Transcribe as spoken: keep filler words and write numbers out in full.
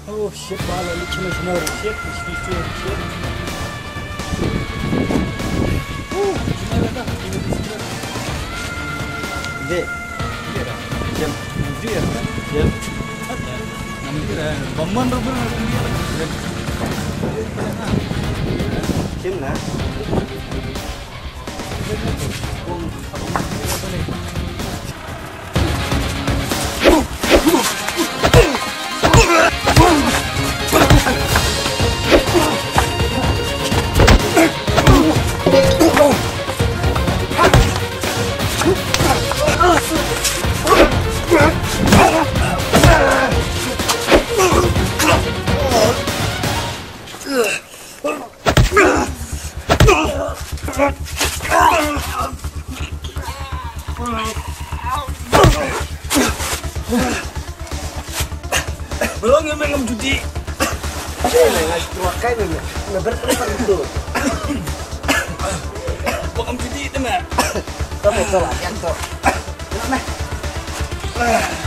Oh shit, bala lichina small shit, this is shit. Oh, gimana dah? Ide. Jam dia kan? Jam. Namanya Baman Robin dia. Jam na. Belum yang main judi. Saya nggak pakai nih, nggak berapa itu. Bukan judi itu mah. Kamu tolak yang tolak. Kenapa?